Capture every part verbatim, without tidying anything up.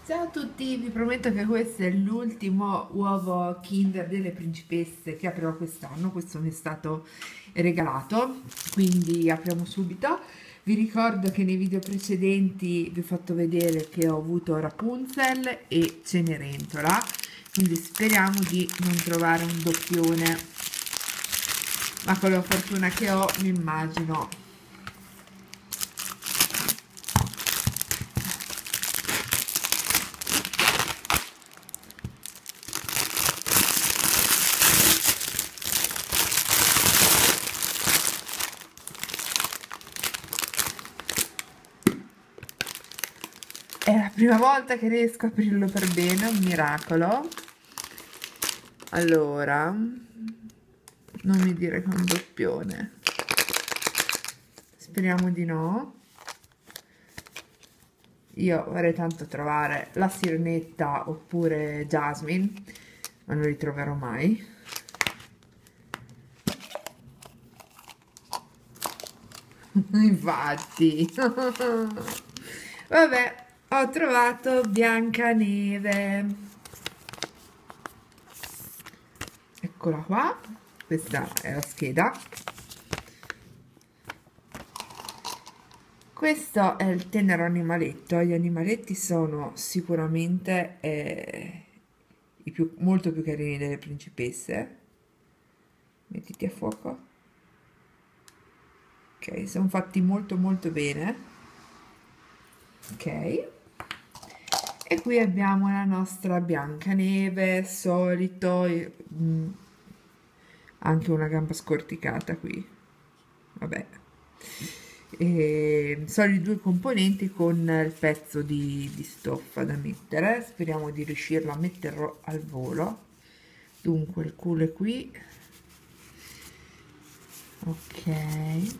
Ciao a tutti, vi prometto che questo è l'ultimo uovo Kinder delle principesse che aprirò quest'anno. Questo mi è stato regalato, quindi apriamo subito. Vi ricordo che nei video precedenti vi ho fatto vedere che ho avuto Rapunzel e Cenerentola, quindi speriamo di non trovare un doppione, ma con la fortuna che ho mi immagino. È la prima volta che riesco a aprirlo per bene, un miracolo. Allora, non mi dire che è un doppione. Speriamo di no. Io vorrei tanto trovare la Sirenetta oppure Jasmine, ma non li troverò mai. Infatti. Vabbè, ho trovato Biancaneve. Eccola qua, questa è la scheda. Questo è il tenero animaletto. Gli animaletti sono sicuramente eh, i più, molto più carini delle principesse. Mettiti a fuoco. Ok, sono fatti molto molto bene. Ok, e qui abbiamo la nostra Biancaneve, solito, mh, anche una gamba scorticata qui, vabbè, e sono i due componenti con il pezzo di, di stoffa da mettere. Speriamo di riuscirlo a metterlo al volo. Dunque il culo è qui, ok,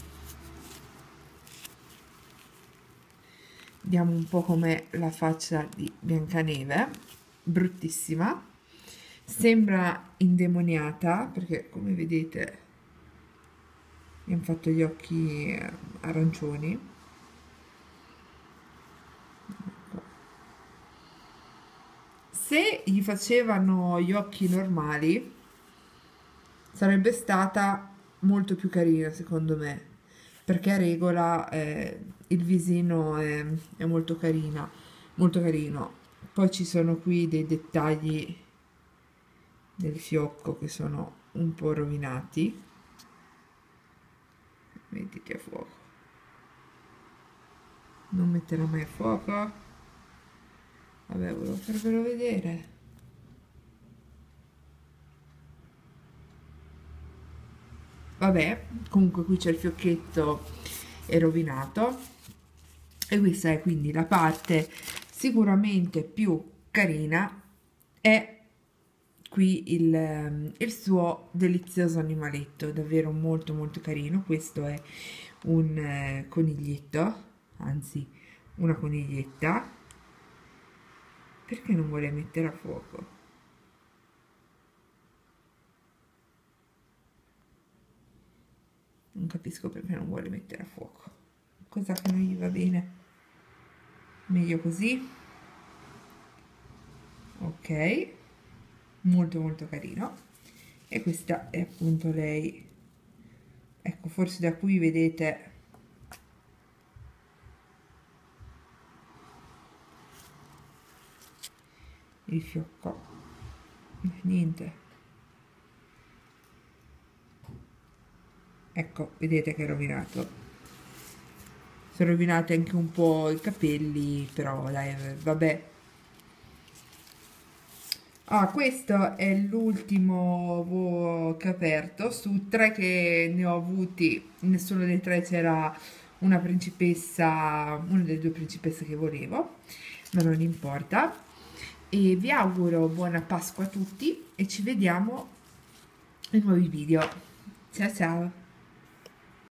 vediamo un po' com'è la faccia di Biancaneve, bruttissima, sembra indemoniata perché come vedete mi hanno fatto gli occhi arancioni. Se gli facevano gli occhi normali sarebbe stata molto più carina secondo me, perché a regola eh, il visino è, è molto carina, molto carino. Poi ci sono qui dei dettagli del fiocco che sono un po' rovinati. Mettiti a fuoco. Non metterò mai a fuoco. Vabbè, volevo farvelo vedere. Vabbè, comunque qui c'è il fiocchetto è rovinato e questa è quindi la parte sicuramente più carina. È qui il, il suo delizioso animaletto, davvero molto molto carino. Questo è un eh, coniglietto, anzi una coniglietta. Perché non vuole mettere a fuoco? Non capisco perché non vuole mettere a fuoco. Cosa che non gli va bene? Meglio così. Ok, molto molto carino. E questa è appunto lei. Ecco, forse da qui vedete il fiocco. Niente. Ecco, vedete che è rovinato. Sono rovinati anche un po' i capelli, però dai, vabbè. Ah, questo è l'ultimo uovo che ho aperto. Su tre che ne ho avuti, nessuno dei tre c'era una principessa, una delle due principesse che volevo, ma non importa. E vi auguro buona Pasqua a tutti e ci vediamo in nuovi video. Ciao ciao!